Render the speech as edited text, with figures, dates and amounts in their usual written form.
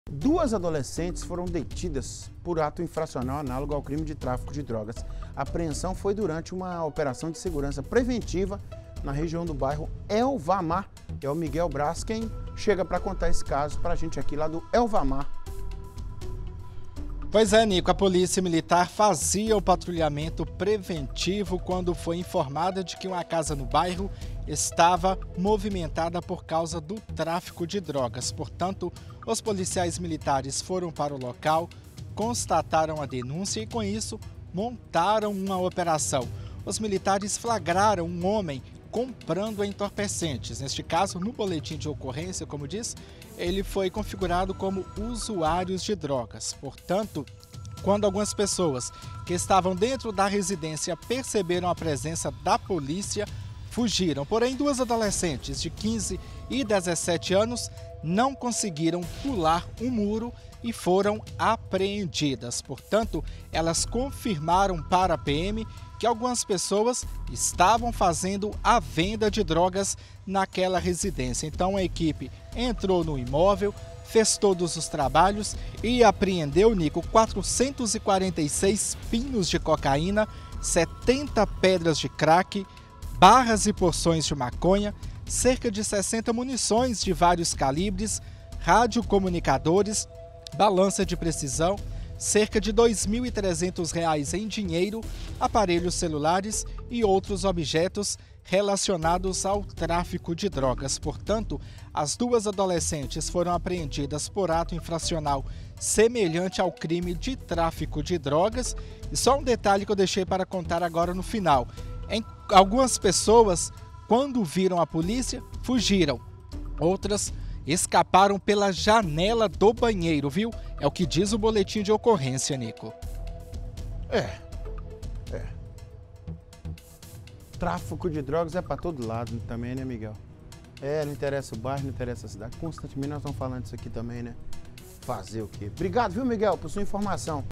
Duas adolescentes foram detidas por ato infracional análogo ao crime de tráfico de drogas. A apreensão foi durante uma operação de segurança preventiva na região do bairro Elvamar. É o Miguel Braz quem chega para contar esse caso para a gente aqui lá do Elvamar. Pois é, Nico, a Polícia Militar fazia o patrulhamento preventivo quando foi informada de que uma casa no bairro estava movimentada por causa do tráfico de drogas. Portanto, os policiais militares foram para o local, constataram a denúncia e, com isso, montaram uma operação. Os militares flagraram um homem comprando entorpecentes. Neste caso, no boletim de ocorrência, como diz, ele foi configurado como usuários de drogas. Portanto, quando algumas pessoas que estavam dentro da residência perceberam a presença da polícia, fugiram. Porém, duas adolescentes de 15 e 17 anos não conseguiram pular um muro e foram apreendidas. Portanto, elas confirmaram para a PM que algumas pessoas estavam fazendo a venda de drogas naquela residência. Então a equipe entrou no imóvel, fez todos os trabalhos e apreendeu, Nico, 446 pinos de cocaína, 70 pedras de crack, barras e porções de maconha, cerca de 60 munições de vários calibres, radiocomunicadores, balança de precisão, cerca de R$ 2.300 em dinheiro, aparelhos celulares e outros objetos relacionados ao tráfico de drogas. Portanto, as duas adolescentes foram apreendidas por ato infracional semelhante ao crime de tráfico de drogas. E só um detalhe que eu deixei para contar agora no final. Algumas pessoas, quando viram a polícia, fugiram. Outras escaparam pela janela do banheiro, viu? É o que diz o boletim de ocorrência, Nico. Tráfico de drogas é para todo lado também, né, Miguel? Não interessa o bairro, não interessa a cidade. Constantemente nós estamos falando isso aqui também, né? Fazer o quê? Obrigado, viu, Miguel, por sua informação.